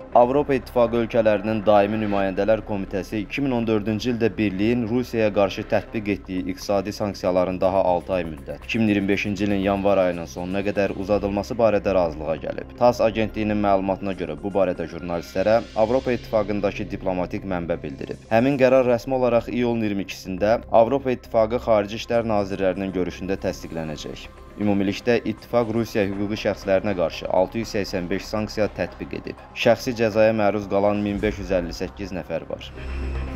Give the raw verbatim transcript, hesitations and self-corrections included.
Avropa İttifaqı ölkələrinin Daimi Nümayəndələr Komitəsi iki min on dördüncü ildə Birliyin Rusiyaya qarşı tətbiq etdiyi iqtisadi sanksiyaların daha altı ay müddət, iki min iyirmi beşinci ilin yanvar ayının sonuna qədər uzadılması barədə razılığa gəlib. TASS agentliyinin məlumatına görə bu barədə jurnalistlərə Avropa İttifaqındakı diplomatik mənbə bildirib. Həmin qərar rəsmi olaraq iyulun iyirmi ikisində Avropa İttifaqı Xarici İşlər Nazirlərinin görüşündə təsdiqlənəcək. Ümumilikdə İttifaq Rusiya hüquqi şəxslərinə qarşı altı yüz səksən beş sanksiya tətbiq edib. Şəxsi cəzaya məruz qalan min beş yüz əlli səkkiz nəfər var.